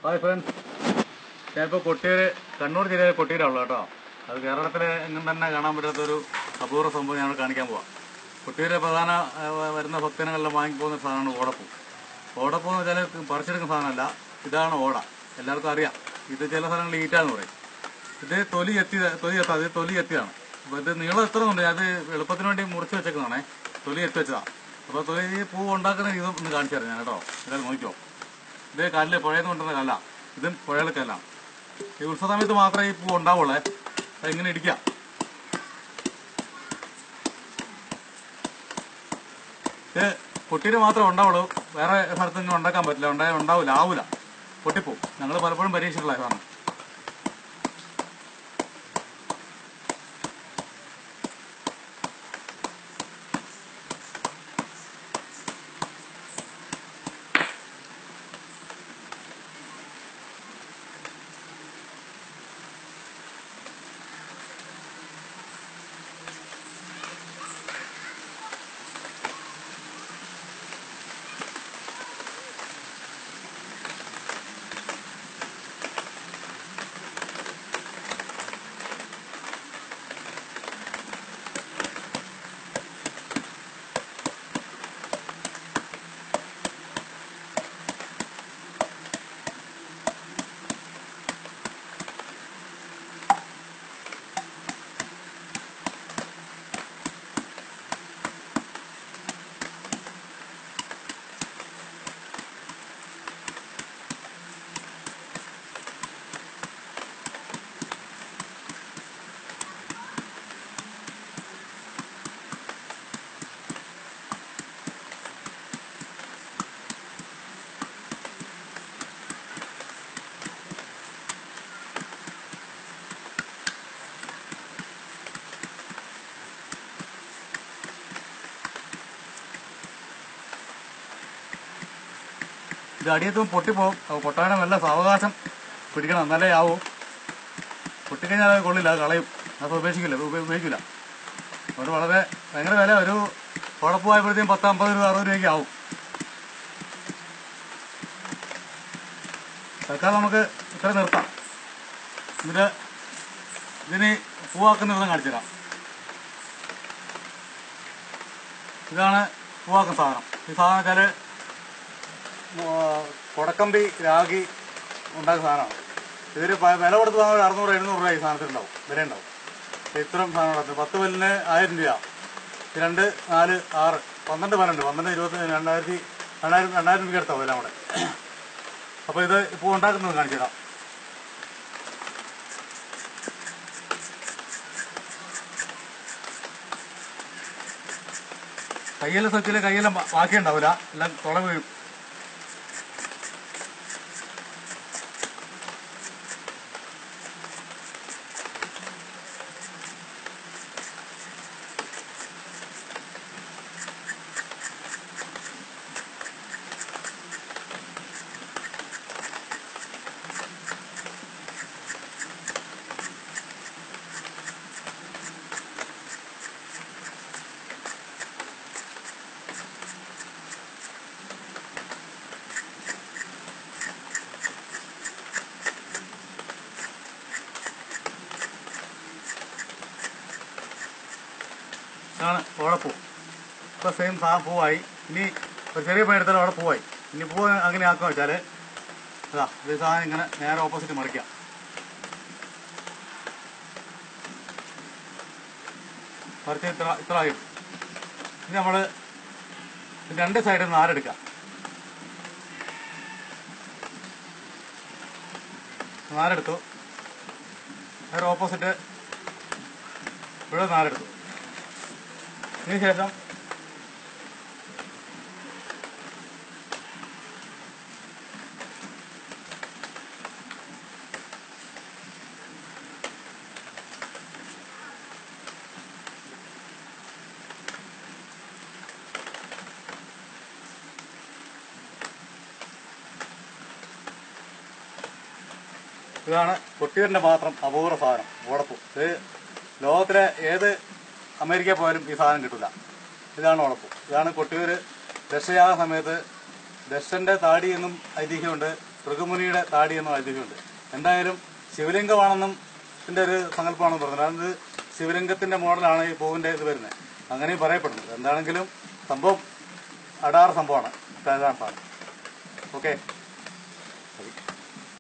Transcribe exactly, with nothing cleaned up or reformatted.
Hi friends, ഞാനിപ്പോൾ കൊട്ടിയൂർ കണ്ണൂർ ജില്ലയിലെ കൊട്ടിയൂരാണല്ലോ കേട്ടോ. അത് കേരളത്തിലെ എങ്ങനെ തന്നെ കാണാൻ പറ്റാത്തൊരു അപൂർവ സംഭവം ഞങ്ങൾ കാണിക്കാൻ പോവാം. കൊട്ടിയൂരിലെ പ്രധാന വരുന്ന ഭക്തജനങ്ങളെല്ലാം വാങ്ങിപ്പോകുന്ന സാധനമാണ് ഓടപ്പൂ. ഓടപ്പൂ എന്ന് വെച്ചാൽ പറിച്ചെടുക്കുന്ന സാധനമല്ല, ഇതാണ് ഓട. എല്ലാവർക്കും അറിയാം. ഇത് ചില സ്ഥലങ്ങളിൽ ഈറ്റാന്ന് പറയും. ഇത് തൊലി എത്തി തൊലി എത്താം ഇത് തൊലി എത്തിയതാണ്. അപ്പോൾ ഇത് നീളം എത്തുന്നുണ്ട്. അത് എളുപ്പത്തിന് വേണ്ടി മുറിച്ച് വെച്ചേക്കുന്നതാണേ. തൊലി എത്തി വെച്ചതാണ്. അപ്പോൾ തൊലി പൂ ഉണ്ടാക്കുന്ന ഇത് ഒന്ന് കാണിച്ചു തരാം ഞാൻ കേട്ടോ. എല്ലാവരും നോക്കിയോ. ഇത് കല്ല് പുഴയിൽ നിന്ന് കൊണ്ടുവന്ന കല്ല. ഇതും പുഴയിലെ കല്ലാണ്. ഈ ഉത്സവ സമയത്ത് മാത്രമേ ഈ പൂ ഉണ്ടാവുള്ളേ. അതിങ്ങനെ ഇടിക്കാം. ഇത് കൊട്ടിയിൽ മാത്രമേ ഉണ്ടാവുള്ളൂ. വേറെ സ്ഥലത്തൊന്നും ഉണ്ടാക്കാൻ പറ്റില്ല. ഉണ്ടായാൽ ഉണ്ടാവില്ല, ആവില്ല, പൊട്ടിപ്പോ. ഞങ്ങൾ പലപ്പോഴും പരീക്ഷിച്ചിട്ടുള്ള ഇതാണ്. ഇത് അടിയത്തും പൊട്ടിപ്പോവും. പൊട്ടാനും നല്ല സാവകാശം പിടിക്കണം, എന്നാലേ ആവും. പൊട്ടിക്കഴിഞ്ഞാൽ അത് കൊള്ളില്ല, അത് കളയും. അത് ഉപേക്ഷിക്കില്ല, ഉപയോഗിക്കില്ല. അതുകൊണ്ട് വളരെ ഭയങ്കര വില. ഒരു കുഴപ്പമായപ്പോഴത്തേക്കും പത്ത് അമ്പത് രൂപ അറുപത് രൂപയ്ക്ക് ആവും. തൽക്കാലം നമുക്ക് ഇത്ര നിർത്താം. എന്നിട്ട് ഇതിന് പൂവാക്കുന്ന വിധം കാണിച്ചു തരാം. ഇതാണ് പൂവാക്കുന്ന സാധനം. ഈ സാധനം വെച്ചാൽ കൊടക്കമ്പി രാഗി ഉണ്ടാക്കുന്ന സാധനമാണ്. ഇതിന് വില കൊടുത്ത് വാങ്ങാൻ ഒരു അറുന്നൂറ് എഴുന്നൂറ് രൂപ ഈ സാധനത്തിനുണ്ടാവും, വില ഉണ്ടാവും. ഇത്രയും സാധനം കൊടുത്ത് പത്ത് പല്ലിന് ആയിരം രൂപ. രണ്ട് നാല് ആറ് പന്ത്രണ്ട് പല്ലുണ്ട്. പന്ത്രണ്ട് ഇരുപത്തി രണ്ടായിരത്തി രണ്ടായിരം രണ്ടായിരം രൂപയ്ക്ക് എടുത്താവും എല്ലാം കൂടെ. അപ്പോൾ ഇത് ഇപ്പോൾ ഉണ്ടാക്കുന്നത് കാണിച്ചു തരാം. കയ്യെല്ലാം സ്വച്ചിൽ കയ്യെല്ലാം ബാക്കിയുണ്ടാവില്ല, എല്ലാം തുള വീഴും. ഇതാണ് ഓടപ്പൂ. ഇപ്പോൾ സെയിം സാ പൂവായി. ഇനി ഒരു ചെറിയ പണി എടുത്താലും അവിടെ പൂവായി. ഇനി പൂ അങ്ങനെ ആക്കുക വെച്ചാൽ അതാ ഇത് സാധനം ഇങ്ങനെ നേരെ ഓപ്പോസിറ്റ് മറിക്കാം. മറിച്ച് ഇത്ര ഇത്ര ആയി. ഇനി നമ്മൾ രണ്ട് സൈഡിൽ നിന്ന് നാരെടുക്കാം. നാരെടുത്തു. നേരെ ഓപ്പോസിറ്റ് ഇവിടെ നാരെടുത്തു. ഇതിന് ശേഷം ഇതാണ് കൊട്ടിയൂരിൻ്റെ മാത്രം അപൂർവ സാധനം, ഓടപ്പൂ. ഇത് ലോകത്തിലെ ഏത് അമേരിക്കയിൽ പോയാലും ഈ സാധനം കിട്ടില്ല. ഇതാണ് ഓടപ്പൂ. ഇതാണ് കൊട്ടിയൂർ ദശയാഗ സമയത്ത് ദശന്റെ താടി എന്നും ഐതിഹ്യമുണ്ട്. ഭൃഗുമുനിയുടെ താടി എന്നും ഐതിഹ്യമുണ്ട്. എന്തായാലും ശിവലിംഗമാണെന്നും ഇതിൻ്റെ ഒരു സങ്കല്പമാണെന്ന് പറഞ്ഞത്. അത് ശിവലിംഗത്തിൻ്റെ മോഡലാണ് ഈ പൂവിൻ്റെ ഇത് വരുന്നത്, അങ്ങനെയും പറയപ്പെടുന്നത്. എന്താണെങ്കിലും സംഭവം അടാറ് സംഭവമാണ്. ഓക്കെ.